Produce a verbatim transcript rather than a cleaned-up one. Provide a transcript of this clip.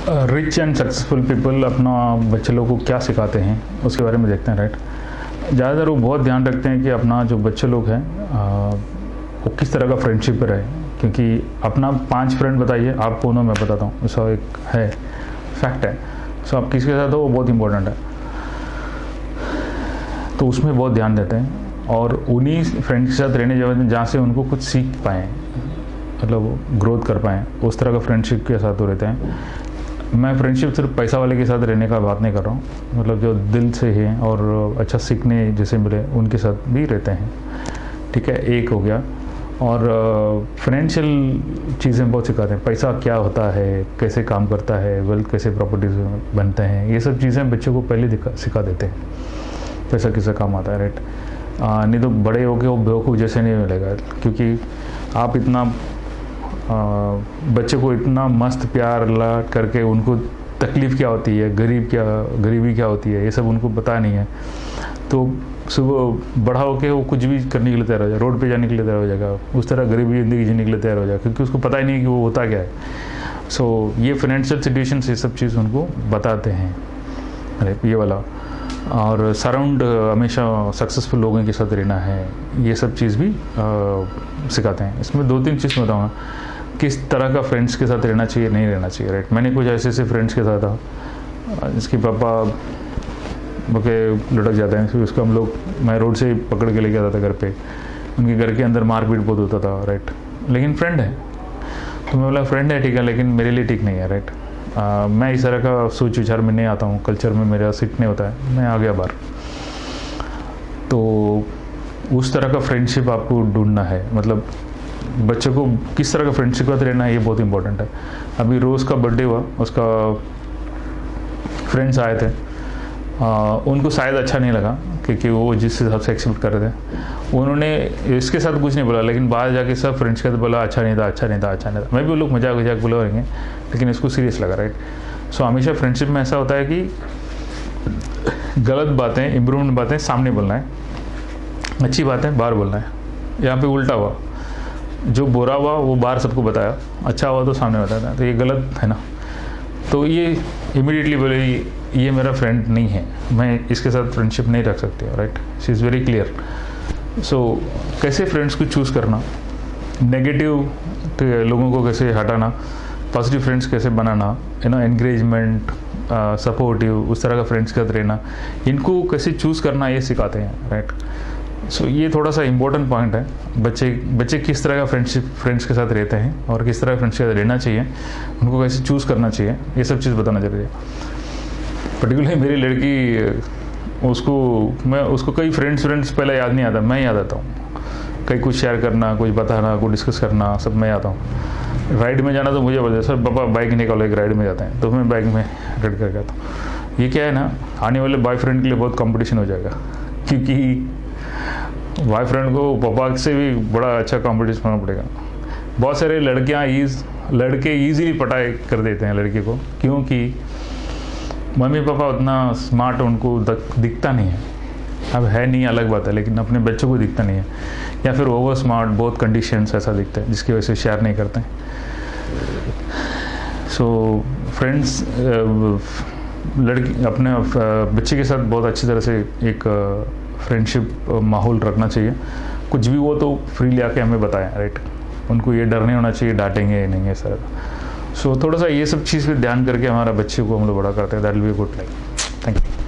Rich and successful people अपना बच्चे लोग को क्या सिखाते हैं उसके बारे में देखते हैं, राइट। ज़्यादातर वो बहुत ध्यान रखते हैं कि अपना जो बच्चे लोग हैं वो किस तरह का फ्रेंडशिप पर है, क्योंकि अपना पांच फ्रेंड बताइए, आप दोनों मैं बताता हूँ, ऐसा एक है फैक्ट है। सो आप किसके साथ हो वो बहुत इंपॉर्टेंट है, तो उसमें बहुत ध्यान देते हैं और उन्हीं फ्रेंड के साथ रहने जब जहाँ से उनको कुछ सीख पाएँ, मतलब ग्रोथ कर पाएँ, उस तरह का फ्रेंडशिप के साथ वो रहते हैं। मैं फ्रेंडशिप सिर्फ पैसा वाले के साथ रहने का बात नहीं कर रहा हूँ, मतलब जो दिल से है और अच्छा सीखने जैसे मिले उनके साथ भी रहते हैं, ठीक है। एक हो गया। और फाइनेंशियल चीज़ें बहुत सिखाते हैं, पैसा क्या होता है, कैसे काम करता है, वेल्थ कैसे प्रॉपर्टीज बनते हैं, ये सब चीज़ें बच्चों को पहले सिखा देते हैं, पैसा कैसे काम आता है, राइट। नहीं तो बड़े हो के वो बेवकूफ़ जैसे नहीं मिलेगा, क्योंकि आप इतना आ, बच्चे को इतना मस्त प्यार लाड करके उनको तकलीफ़ क्या होती है, गरीब क्या गरीबी क्या होती है, ये सब उनको पता नहीं है। तो सुबह बड़ा होके वो कुछ भी करने के लिए तैयार हो जाएगा, रोड पे जाने के लिए तैयार हो जाएगा, उस तरह गरीबी ज़िंदगी जीने के लिए तैयार हो जाएगा, क्योंकि उसको पता ही नहीं कि वो होता क्या है। सो so, ये फाइनेंशियल सिचुएशन ये सब चीज़ उनको बताते हैं, अरे ये वाला। और सराउंड हमेशा सक्सेसफुल लोगों के साथ रहना है, ये सब चीज़ भी आ, सिखाते हैं। इसमें दो तीन चीज़ बताऊँगा, किस तरह का फ्रेंड्स के साथ रहना चाहिए, नहीं रहना चाहिए, राइट। मैंने कुछ ऐसे ऐसे फ्रेंड्स के साथ था जिसके पापा बके लुढ़क जाते हैं, फिर उसको हम लोग मैं रोड से पकड़ के लेके आता था घर पे, उनके घर के अंदर मारपीट बहुत होता था, राइट। लेकिन फ्रेंड है, तो मैं बोला फ्रेंड है ठीक है, लेकिन मेरे लिए ठीक नहीं है, राइट। आ, मैं इस तरह का सोच विचार में नहीं आता हूँ, कल्चर में मेरा सीट नहीं होता है, मैं आ गया बाहर। तो उस तरह का फ्रेंडशिप आपको ढूंढना है, मतलब बच्चे को किस तरह का फ्रेंडशिप का रहना है, ये बहुत इंपॉर्टेंट है। अभी रोज़ का बर्थडे हुआ, उसका फ्रेंड्स आए थे, आ, उनको शायद अच्छा नहीं लगा क्योंकि वो जिस हिसाब से एक्सेप्ट कर रहे थे, उन्होंने इसके साथ कुछ नहीं बोला, लेकिन बाहर जाके सब फ्रेंड्स के साथ बोला अच्छा नहीं था, अच्छा नहीं था, अच्छा नहीं था। मैं भी वो लोग मजाक मजाक बोला रहेंगे, लेकिन इसको सीरियस लगा, राइट। सो हमेशा फ्रेंडशिप में ऐसा होता है कि गलत बातें, इम्प्रूवमेंट बातें सामने बोलना है, अच्छी बातें बाहर बोलना है। यहाँ पे उल्टा हुआ, जो बुरा हुआ वो बाहर सबको बताया, अच्छा हुआ तो सामने बताया, तो ये गलत है ना। तो ये इमीडिएटली बोले ये मेरा फ्रेंड नहीं है, मैं इसके साथ फ्रेंडशिप नहीं रख सकती, right. She is very clear. So कैसे फ्रेंड्स को चूज़ करना, नेगेटिव लोगों को कैसे हटाना, पॉजिटिव फ्रेंड्स कैसे बनाना, यू नो, एनकरेजमेंट, सपोर्टिव, उस तरह का फ्रेंड्स के साथ रहना, इनको कैसे चूज़ करना ये सिखाते हैं, राइट। सो so, ये थोड़ा सा इम्पोर्टेंट पॉइंट है। बच्चे बच्चे किस तरह का फ्रेंडशिप फ्रेंड्स के साथ रहते हैं और किस तरह फ्रेंड्स के साथ रहना चाहिए, उनको कैसे चूज़ करना चाहिए, ये सब चीज़ बताना जरूरी है। पर्टिकुलरली मेरी लड़की, उसको मैं उसको कई फ्रेंड्स फ्रेंड्स पहले याद नहीं आता, मैं याद आता हूँ। कहीं कुछ शेयर करना, कुछ बताना, कुछ डिस्कस करना, सब मैं आता हूँ। राइड में जाना तो मुझे बोलते सर पापा बाइक निकालो, एक राइड में जाते हैं, तो मैं बाइक में रेड करके आता हूँ। ये क्या है ना, आने वाले बॉयफ्रेंड के लिए बहुत कंपटीशन हो जाएगा, क्योंकि बॉयफ्रेंड को पापा से भी बड़ा अच्छा कंपटीशन होना पड़ेगा। बहुत सारे लड़कियां ईज लड़के ईजीली पटाई कर देते हैं लड़के को, क्योंकि मम्मी पापा उतना स्मार्ट उनको दिखता नहीं है। अब है नहीं, अलग बात है, लेकिन अपने बच्चों को दिखता नहीं है, या फिर ओवर स्मार्ट, बहुत कंडीशंस ऐसा दिखता है जिसकी वजह से शेयर नहीं करते हैं। सो फ्रेंड्स, लड़की अपने बच्चे के साथ बहुत अच्छी तरह से एक फ्रेंडशिप माहौल रखना चाहिए। कुछ भी वो तो फ्रीली आके हमें बताएं, राइट। उनको ये डर नहीं होना चाहिए डांटेंगे नहीं है सर। सो थोड़ा सा ये सब चीज़ पे ध्यान करके हमारा बच्चे को हम लोग बड़ा करते हैं, that will be good life. Thank you.